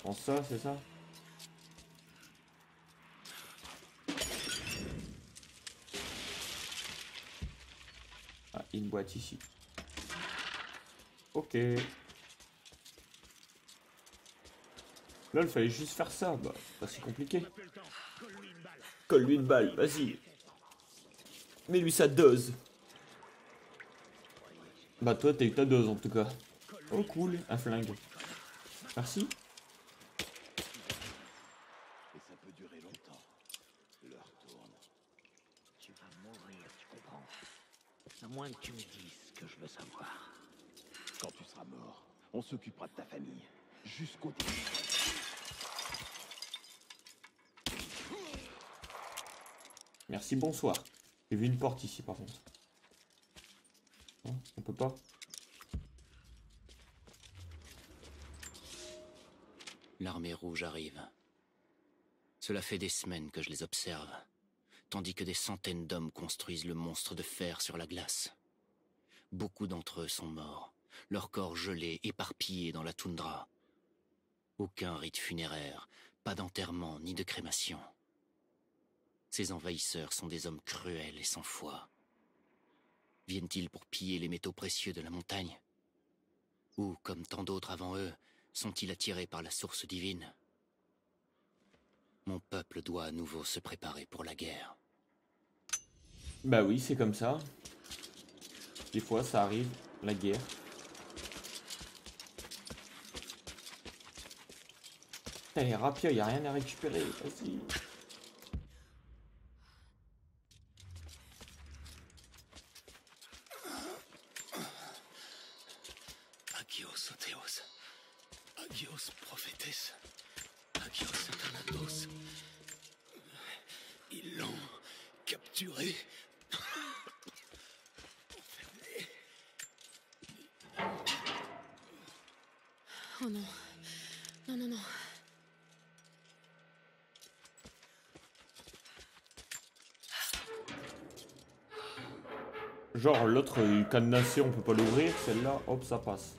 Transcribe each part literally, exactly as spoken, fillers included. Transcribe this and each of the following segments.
pense ça, c'est ça. Ah, une boîte ici. Ok. Là, il fallait juste faire ça. Bah, pas si compliqué. Colle-lui une balle, vas-y. Mets-lui sa dose. Bah, toi, t'as eu ta dose en tout cas. Oh, cool, un flingue. Merci. Et ça peut durer longtemps. L'heure tourne. Tu vas mourir, tu comprends? À moins que tu me dises ce que je veux savoir. Quand tu seras mort, on s'occupera de ta famille. Jusqu'au début. Merci, bonsoir. J'ai vu une porte ici par contre. Non, on peut pas. L'armée rouge arrive. Cela fait des semaines que je les observe, tandis que des centaines d'hommes construisent le monstre de fer sur la glace. Beaucoup d'entre eux sont morts, leurs corps gelés, éparpillés dans la toundra. Aucun rite funéraire, pas d'enterrement ni de crémation. Ces envahisseurs sont des hommes cruels et sans foi. Viennent-ils pour piller les métaux précieux de la montagne? Ou, comme tant d'autres avant eux, sont-ils attirés par la source divine? Mon peuple doit à nouveau se préparer pour la guerre. Bah oui, c'est comme ça. Des fois, ça arrive, la guerre. Putain, les rapiers, y a rien à récupérer, vas-y. Agios Otheos, Agios Prophétesse, Agios Thanatos. Ils l'ont capturé. Oh non. Non, non, non. Genre, l'autre est cadenassé, on peut pas l'ouvrir. Celle-là, hop, ça passe.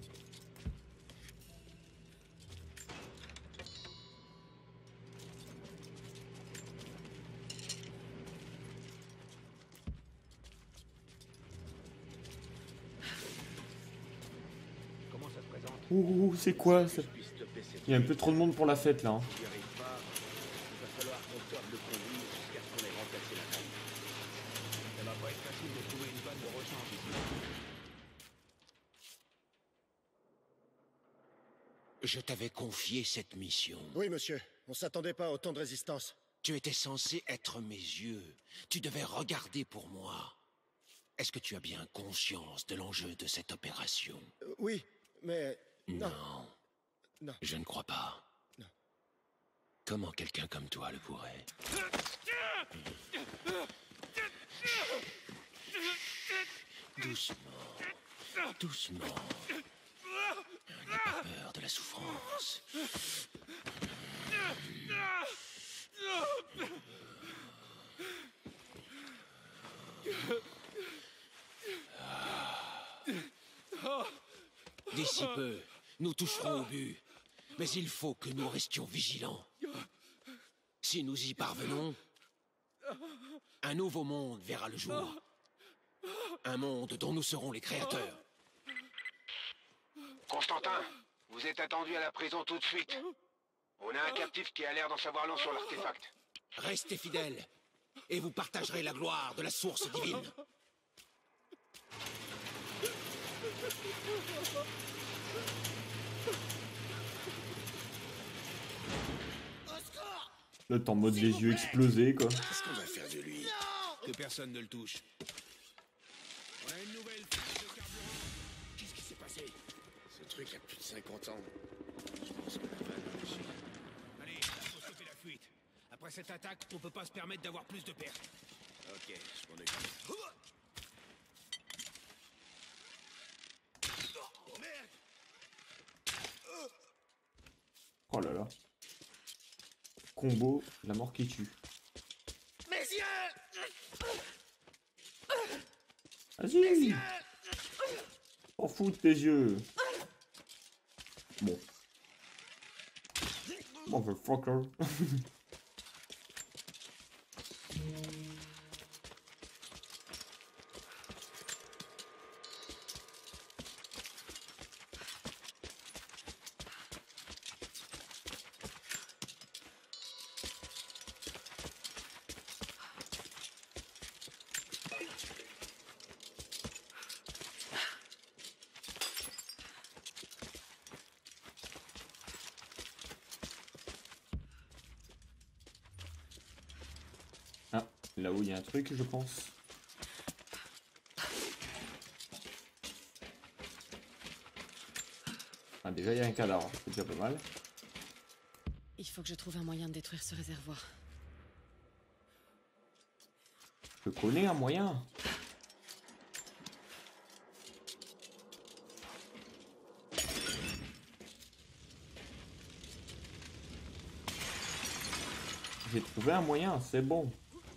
Comment ça se présente? Ouh, c'est quoi ça? Puisse stopper cette Il y a un peu trop de monde pour la fête là. Hein. Si j'y arrive pas, il va falloir qu'on sorte le conduit jusqu'à ce qu'on ait remplacé la taille. Ça va pas être facile de trouver une vanne de rechange ici. Je t'avais confié cette mission. Oui, monsieur. On s'attendait pas à autant de résistance. Tu étais censé être mes yeux. Tu devais regarder pour moi. Est-ce que tu as bien conscience de l'enjeu de cette opération? Euh, oui, mais... Non. Non. Non. Je ne crois pas. Non. Comment quelqu'un comme toi le pourrait? Doucement. Doucement. N'aie pas peur de la souffrance. D'ici peu, nous toucherons au but. Mais il faut que nous restions vigilants. Si nous y parvenons, un nouveau monde verra le jour. Un monde dont nous serons les créateurs. Constantin, vous êtes attendu à la prison tout de suite. On a un captif qui a l'air d'en savoir long sur l'artefact. Restez fidèles, et vous partagerez la gloire de la source divine. Là, t'es en mode les yeux explosés quoi. Qu'est-ce qu'on va faire de lui? Que personne ne le touche. On a une nouvelle fuite de carburant. Qu'est-ce qui s'est passé? Ce truc a plus de cinquante ans. Je pense que la vanne a réussi. Allez, il faut stopper la fuite. Après cette attaque, on peut pas se permettre d'avoir plus de pertes. Ok, je m'en occupe. Oh là là. Combo, la mort qui tue. Vas-y. En fout de tes yeux. Bon. Motherfucker. Ah, là-haut il y a un truc, je pense. Ah, déjà il y a un cadavre, c'est déjà pas mal. Il faut que je trouve un moyen de détruire ce réservoir. Je connais un moyen. J'ai trouvé un moyen, c'est bon.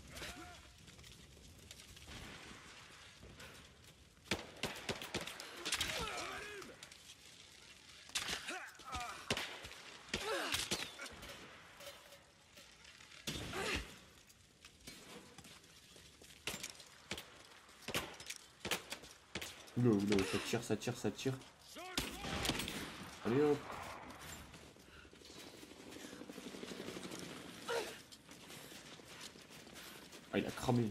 Oula, oula, ça tire, ça tire, ça tire. Allez hop. Ah, il a cramé.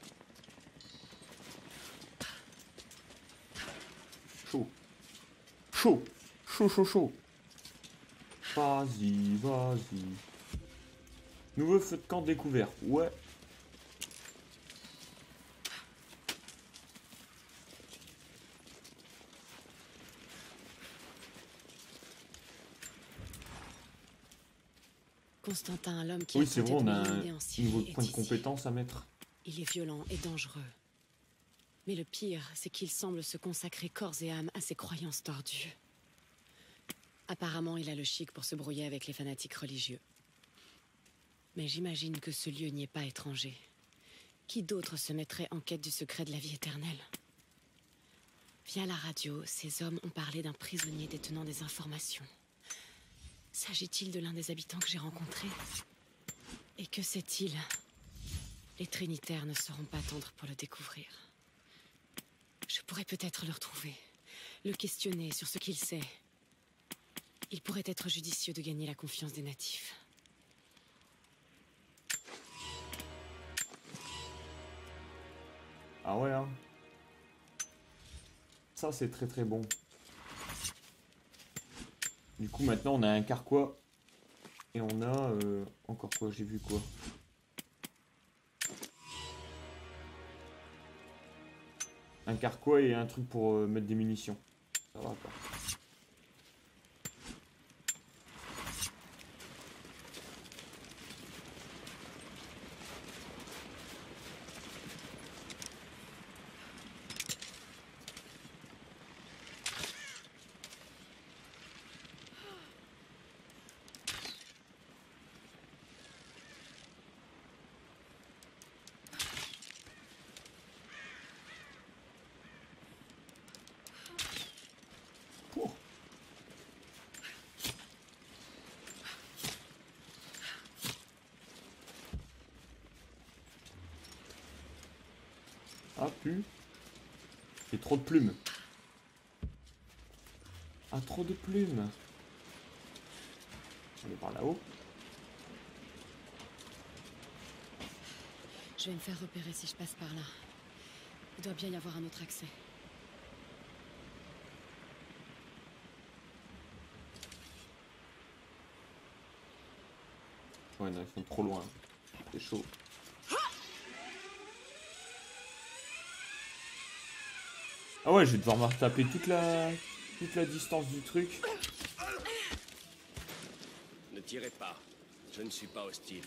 Chaud. Chaud. Chaud, chaud, chaud. Vas-y, vas-y. Nouveau feu de camp découvert. Ouais. Constantin, l'homme qui Oui, a c'est tenté vrai, on de a m'éliminer un en Syrie nouveau est point de ici. compétence à mettre. Il est violent et dangereux. Mais le pire, c'est qu'il semble se consacrer corps et âme à ses croyances tordues. Apparemment, il a le chic pour se brouiller avec les fanatiques religieux. Mais j'imagine que ce lieu n'y est pas étranger. Qui d'autre se mettrait en quête du secret de la vie éternelle? Via la radio, ces hommes ont parlé d'un prisonnier détenant des informations. S'agit-il de l'un des habitants que j'ai rencontrés? Et que sait-il? Les Trinitaires ne sauront pas attendre pour le découvrir. Je pourrais peut-être le retrouver, le questionner sur ce qu'il sait. Il pourrait être judicieux de gagner la confiance des natifs. Ah ouais, hein. Ça, c'est très très bon. Du coup, maintenant, on a un carquois. Et on a... Euh, encore quoi? J'ai vu quoi? Un carquois et un truc pour euh, mettre des munitions. Ça va pas. Oh. Ah, pu. C'est trop de plumes. Ah, trop de plumes. On est par là-haut. Je vais me faire repérer si je passe par là. Il doit bien y avoir un autre accès. Ouais, non, ils sont trop loin. C'est chaud. Ah ouais, je vais devoir me retaper toute la... toute la distance du truc. Ne tirez pas. Je ne suis pas hostile.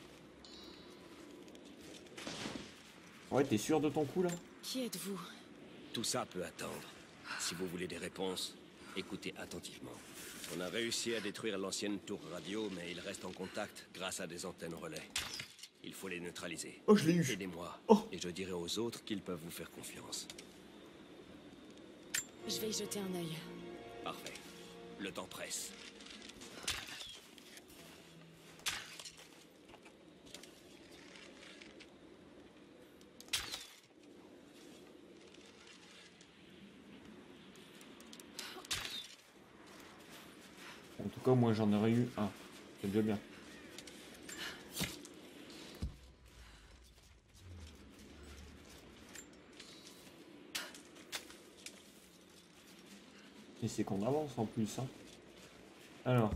Ouais, t'es sûr de ton coup, là? Qui êtes-vous? Tout ça peut attendre. Si vous voulez des réponses, écoutez attentivement. On a réussi à détruire l'ancienne tour radio, mais il reste en contact grâce à des antennes relais. Il faut les neutraliser. Oh, je l'ai eu. Aidez-moi, Oh. et je dirai aux autres qu'ils peuvent vous faire confiance. Je vais y jeter un œil. Parfait. Le temps presse. En tout cas, moi j'en aurais eu un. C'est déjà bien. Et c'est qu'on avance en plus. Hein. Alors.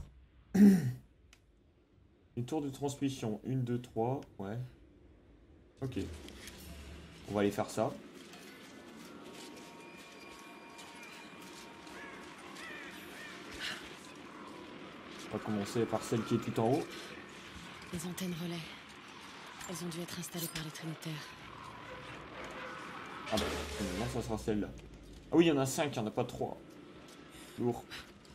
Les tours de transmission. un, deux, trois. Ouais. Ok. On va aller faire ça. On va commencer par celle qui est tout en haut. Les antennes relais. Elles ont dû être installées par les Trinitaires. Ah bah, maintenant ça sera celle-là. Ah oui, il y en a cinq, il n'y en a pas trois. Lourd.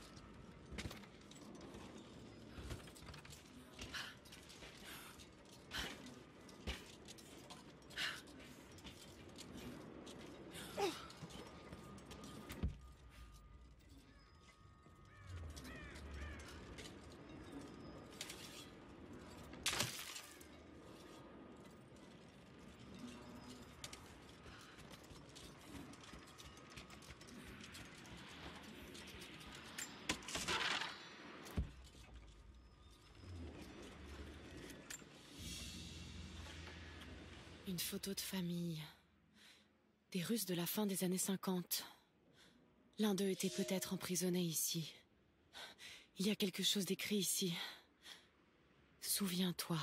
Une photo de famille. Des Russes de la fin des années cinquante. L'un d'eux était peut-être emprisonné ici. Il y a quelque chose d'écrit ici. Souviens-toi.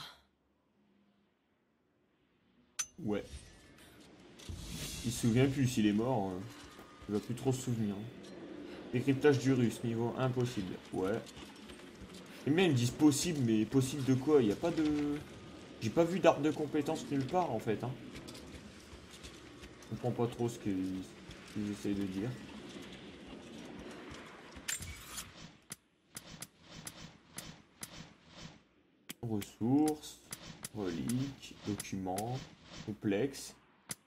Ouais. Il se souvient plus, s'il est mort, euh, il va plus trop se souvenir. Décryptage du russe, niveau impossible. Ouais. Et même ils disent possible, mais possible de quoi? Il n'y a pas de... J'ai pas vu d'arbre de compétences nulle part en fait. Hein. Je comprends pas trop ce qu'ils qu'ils essayent de dire. Ressources, reliques, documents, complexes.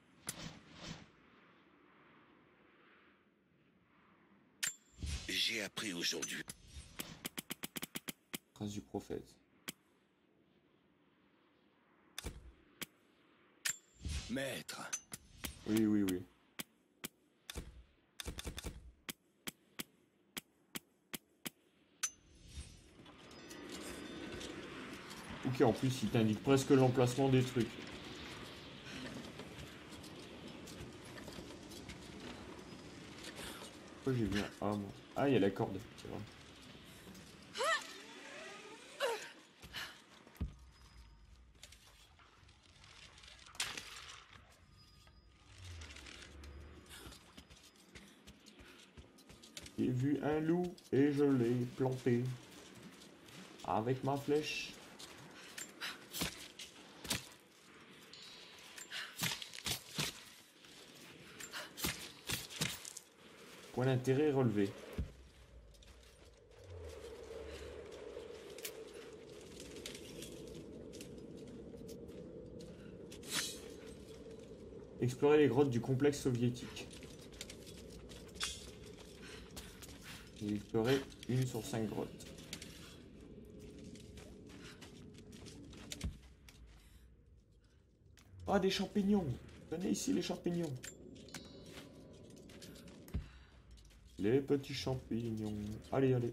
J'ai appris aujourd'hui. Trace du prophète. Maître. Oui, oui, oui. Ok, en plus, il t'indique presque l'emplacement des trucs. Pourquoi j'ai vu un A, moi? Ah, il y a la corde, c'est vrai. J'ai vu un loup et je l'ai planté avec ma flèche. Point d'intérêt relevé. Explorer les grottes du complexe soviétique. J'ai exploré une sur cinq grottes. Ah, des champignons! Venez ici les champignons! Les petits champignons. Allez, allez.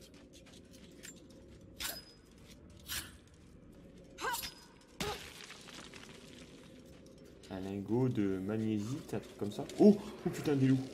Un lingot de magnésite, un truc comme ça. Oh! Oh putain, des loups!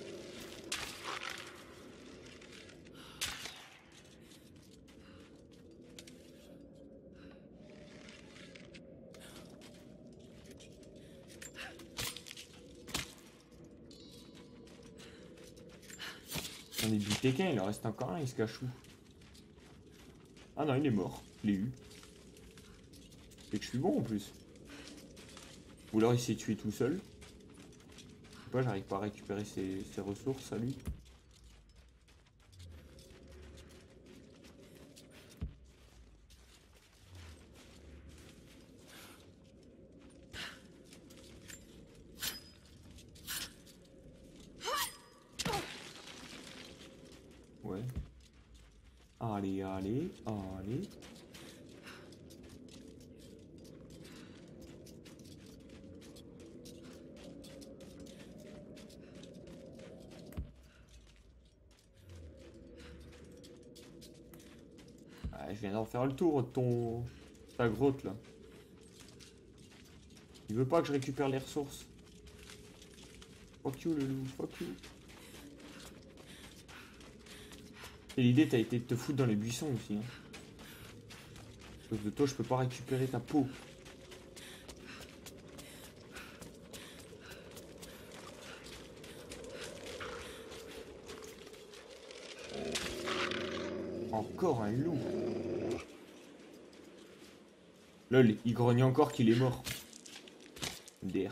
J'en ai buté qu'un, il en reste encore un, il se cache où? Ah non, il est mort. Je l'ai eu. C'est que je suis bon en plus. Ou alors il s'est tué tout seul. Je sais pas, j'arrive pas à récupérer ses, ses ressources à lui. Ouais. Allez, allez, allez. Ah, je viens d'en faire le tour de ton... ta grotte là. Il veut pas que je récupère les ressources. Fuck you le loup, fuck you. Et l'idée t'as été de te foutre dans les buissons aussi. Hein. À cause de toi je peux pas récupérer ta peau. Encore un loup. Lol, il grogne encore qu'il est mort. D R.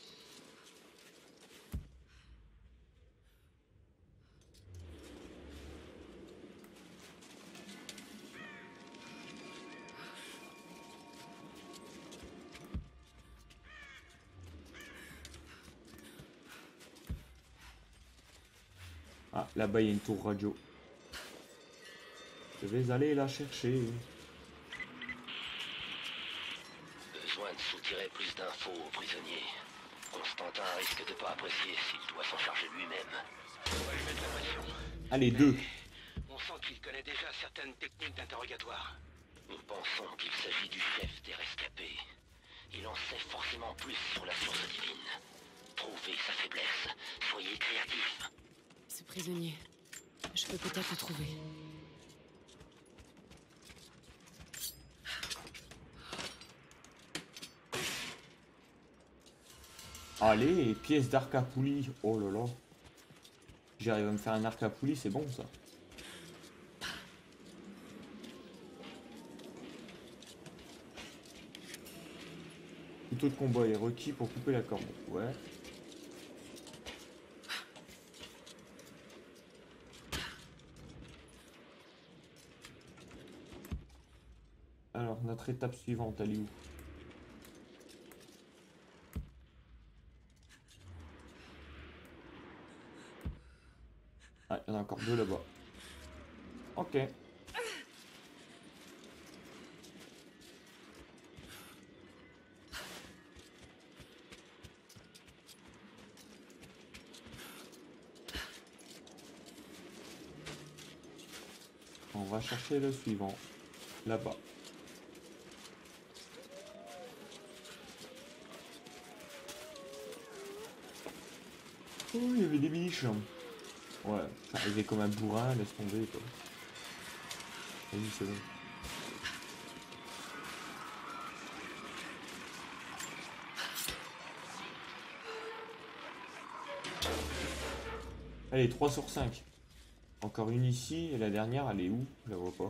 Ah, là-bas il y a une tour radio. Je vais aller la chercher. Besoin de soutirer plus d'infos aux prisonniers. Constantin risque de pas apprécier s'il doit s'en charger lui-même. On va lui mettre la pression. Allez, deux. On sent qu'il connaît déjà certaines techniques d'interrogatoire. Nous pensons qu'il s'agit du chef des rescapés. Il en sait forcément plus sur la source divine. Trouvez sa faiblesse. Soyez créatifs. Ce prisonnier, je peux peut-être le trouver. Allez, pièce d'arc à poulie. Oh là là. J'arrive à me faire un arc à poulie, c'est bon ça. Couteau de combat est requis pour couper la corde. Ouais. Alors, notre étape suivante, elle est où? Ah, il y en a encore deux là-bas. Ok. On va chercher le suivant. Là-bas. Oh, il y avait des biches. Ouais, ça arrivait comme un bourrin, laisse tomber quoi. Vas-y, c'est bon. Allez, trois sur cinq. Encore une ici, et la dernière, elle est où? Je la vois pas.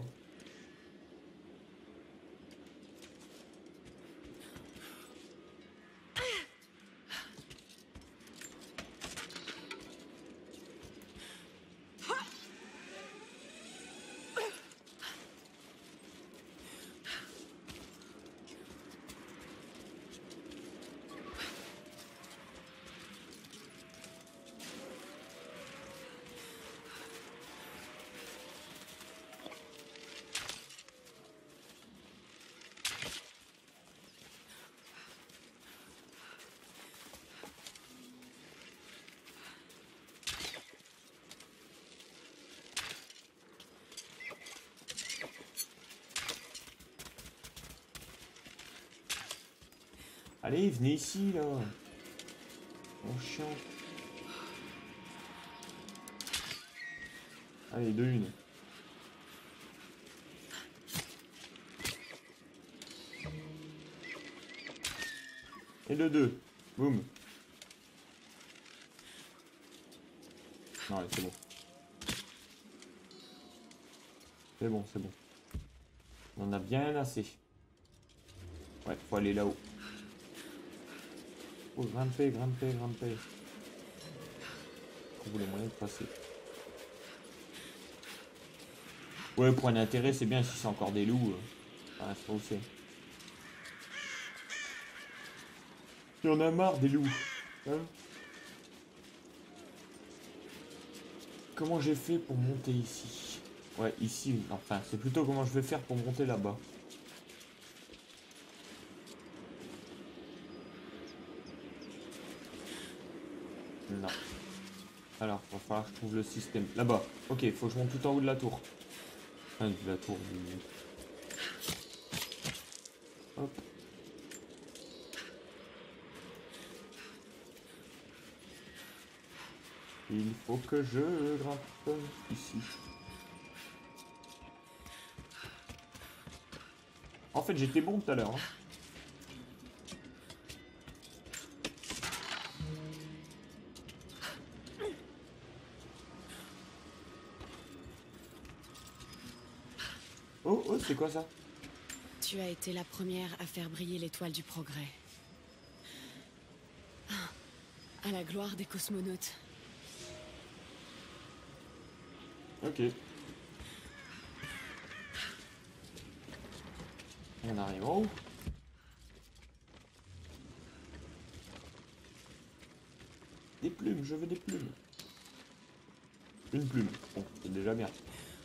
Allez, venez ici, là. Mon chien. Allez, deux, une. Et le deux. Boum. Non, allez, c'est bon. C'est bon, c'est bon. On en a bien assez. Ouais, faut aller là-haut. Oh, grimper, grimper, grimper. Trouve les moyens de passer. Ouais, point d'intérêt, c'est bien si c'est encore des loups. Euh. Ah, c'est trop c'est. Il y en a marre des loups. Hein? Comment j'ai fait pour monter ici? Ouais, ici. Enfin, c'est plutôt comment je vais faire pour monter là-bas. Non. Alors, il va falloir que je trouve le système. Là-bas. Ok, il faut que je monte tout en haut de la tour. Enfin, de la tour du... Hop. Il faut que je grimpe ici. En fait, j'étais bon tout à l'heure. Hein. Oh, oh, c'est quoi ça? Tu as été la première à faire briller l'étoile du progrès. À la gloire des cosmonautes. Ok. On arrive en haut. Des plumes, je veux des plumes. Une plume. Bon, c'est déjà bien.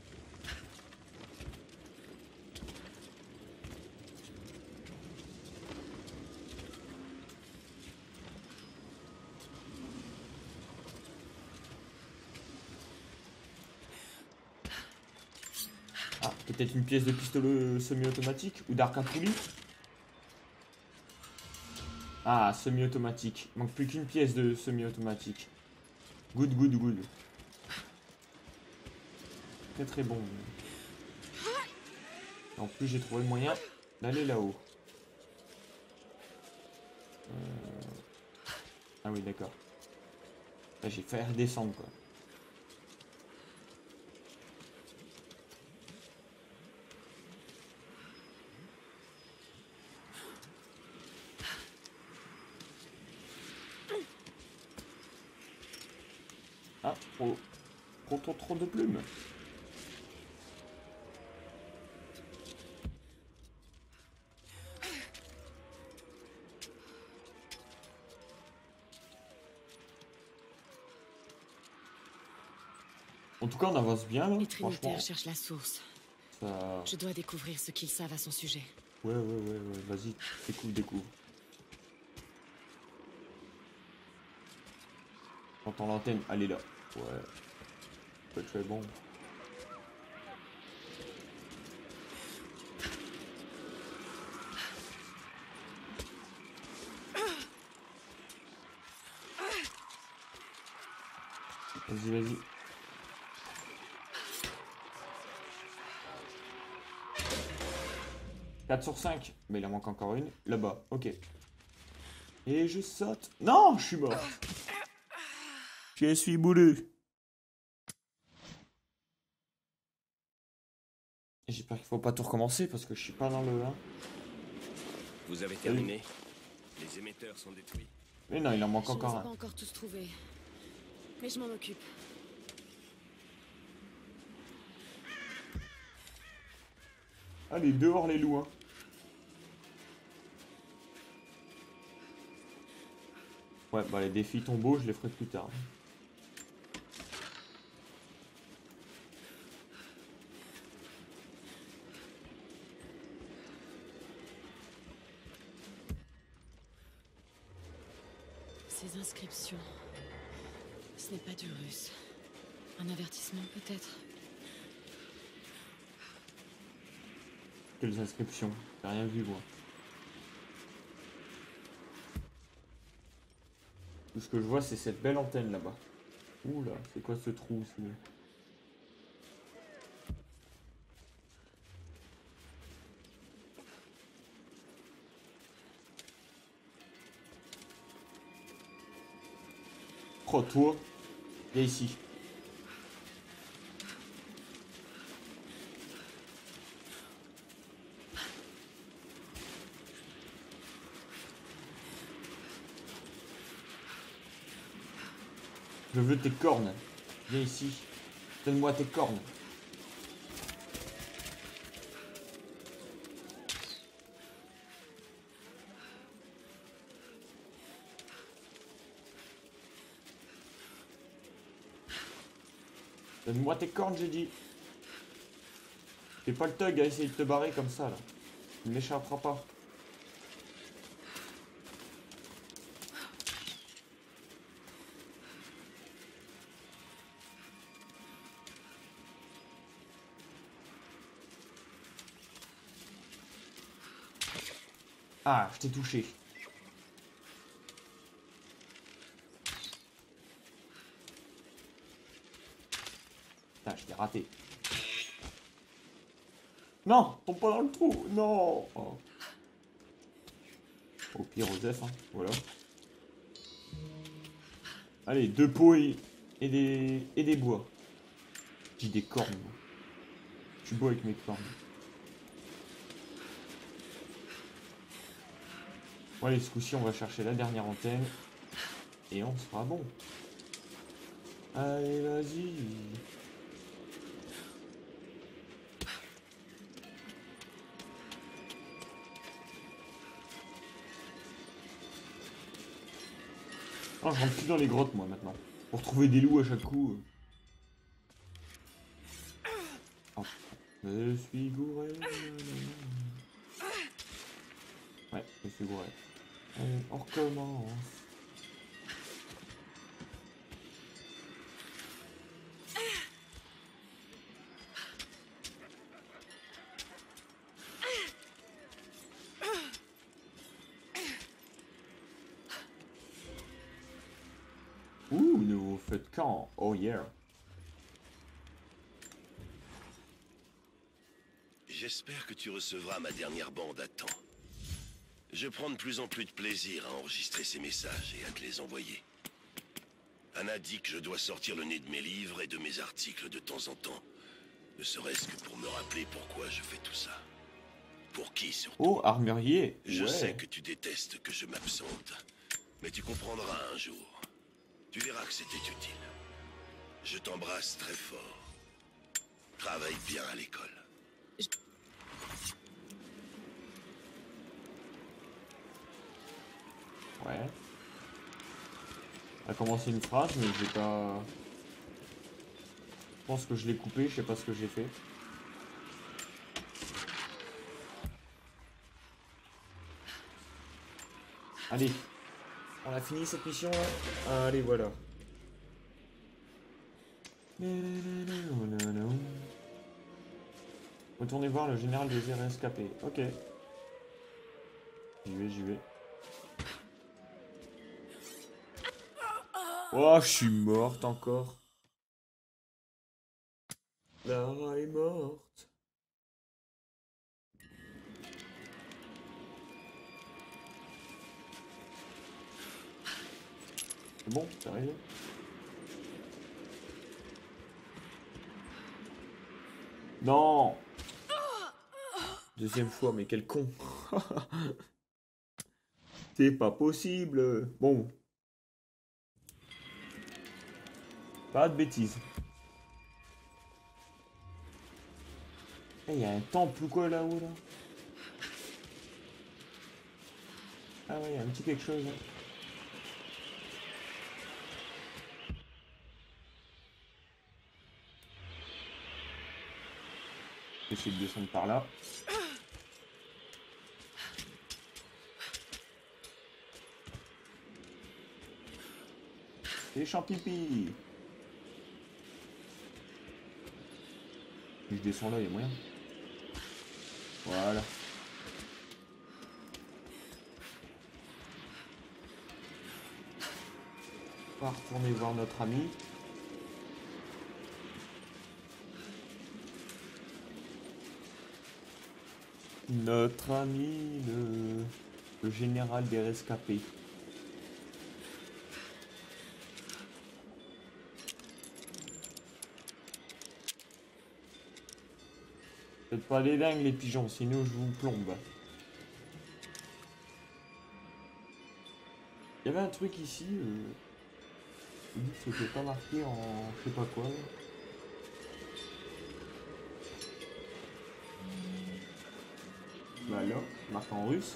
Ah, peut-être une pièce de pistolet semi-automatique ou d'arc à poulie. Ah, semi-automatique. Il manque plus qu'une pièce de semi-automatique. Good, good, good. Très très bon. En plus, j'ai trouvé le moyen d'aller là-haut. Euh... Ah oui, d'accord. Là, j'ai fait redescendre, quoi. Ah, trop, trop, trop, trop de plumes. En tout cas, on avance bien là. Les Franchement, Trinitaires cherchent la source. ça... Je dois découvrir ce qu'ils savent à son sujet. Ouais, ouais, ouais, ouais. Vas-y, découvre, découvre. J'entends l'antenne, elle est là. Ouais. Peut être très bon. Vas-y, vas-y. quatre sur cinq. Mais il en manque encore une. Là-bas, ok. Et je saute. Non, je suis mort. Je suis boulu. J'espère qu'il faut pas tout recommencer parce que je suis pas dans le un. Vous avez terminé? Les émetteurs sont détruits. Mais non, il en manque Je encore ne les ai un. pas encore tous trouvés. Mais je m'en occupe. Allez, dehors les loups, hein. Ouais, bah les défis tombeaux, je les ferai plus tard. Ces inscriptions. Ce n'est pas du russe. Un avertissement peut-être. Quelles inscriptions? J'ai rien vu, moi. Tout ce que je vois, c'est cette belle antenne là-bas. Ouh là, c'est quoi ce trou aussi? Oh, toi, viens ici. Je veux tes cornes. Viens ici. Donne-moi tes cornes. Donne-moi tes cornes, j'ai dit. Fais pas le thug à essayer de te barrer comme ça, là. Tu ne m'échapperas pas. Ah, je t'ai touché. Putain, je t'ai raté. Non, tombe pas dans le trou. Non. Oh. Au pire, Osef, hein. Voilà. Allez, deux pots et, et, des, et des bois. J'ai des cornes. Moi. Je suis beau avec mes cornes. Bon, allez, ce coup-ci, on va chercher la dernière antenne. Et on sera bon. Allez, vas-y. Oh, je rentre plus dans les grottes, moi, maintenant. Pour trouver des loups à chaque coup. Oh, je suis gouré. Ouais, je suis gouré. Allez, on recommence. Ouh, nouveau feu de camp. Oh yeah. J'espère que tu recevras ma dernière bande à temps. Je prends de plus en plus de plaisir à enregistrer ces messages et à te les envoyer. Anna dit que je dois sortir le nez de mes livres et de mes articles de temps en temps. Ne serait-ce que pour me rappeler pourquoi je fais tout ça. Pour qui surtout. Oh, armurier. Je ouais. sais que tu détestes que je m'absente. Mais tu comprendras un jour. Tu verras que c'était utile. Je t'embrasse très fort. Travaille bien à l'école. Je... Ouais. Elle a commencé une phrase, mais j'ai pas... Je pense que je l'ai coupé, je sais pas ce que j'ai fait. Allez. On a fini cette mission là. Allez, voilà. Retournez voir le général des rescapés. Ok. J'y vais, j'y vais. Oh, je suis morte encore. Lara est morte. C'est bon, c'est arrivé. Non. Deuxième fois, mais quel con. C'est pas possible. Bon. Pas de bêtises. Il y a un temple ou quoi là-haut là? Ah ouais, il y a un petit quelque chose. Hein. Essayer de descendre par là. Les champipi. Si je descends là, il y a moyen. Voilà. On va retourner voir notre ami. Notre ami, le, le général des rescapés. Faites pas les dingues les pigeons, sinon je vous plombe. Il y avait un truc ici, euh, il dit que c'était pas marqué en je sais pas quoi. Là. Voilà, marqué en russe.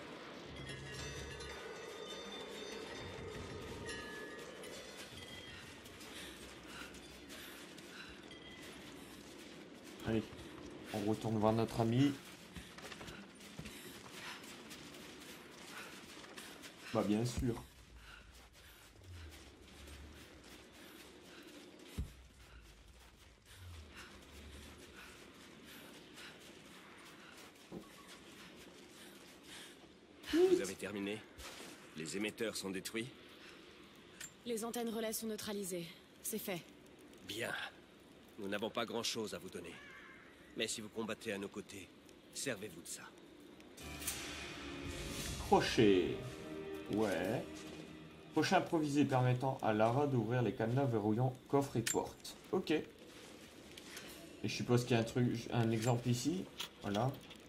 Allez, on retourne voir notre ami. Bah bien sûr. avez terminé? Les émetteurs sont détruits? Les antennes relais sont neutralisées. C'est fait. Bien. Nous n'avons pas grand-chose à vous donner. Mais si vous combattez à nos côtés, servez-vous de ça. Crochet. Ouais. Crochet improvisé permettant à Lara d'ouvrir les cadenas verrouillant coffres et portes. Ok. Et je suppose qu'il y a un truc, un exemple ici. Voilà.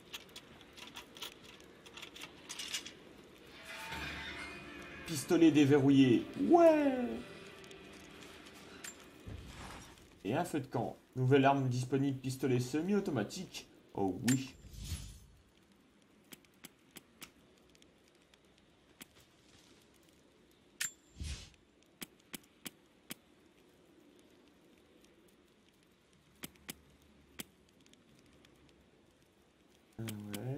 Pistolet déverrouillé. Ouais. Et un feu de camp. Nouvelle arme disponible, pistolet semi-automatique. Oh oui. Ouais.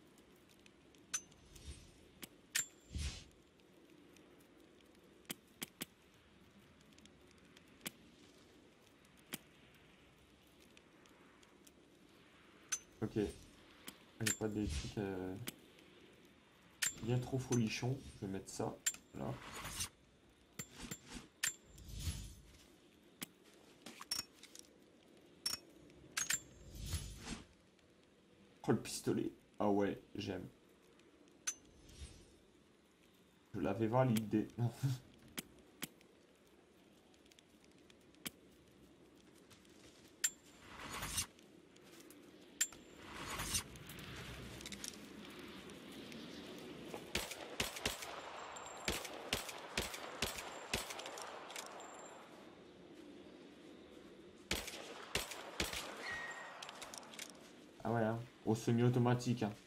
Ok. Il n'y a pas des trucs euh, bien trop folichons. Je vais mettre ça là. Oh le pistolet. Ah ouais, j'aime. Je l'avais validé. Ah ouais, hein. Au semi-automatique. Hein.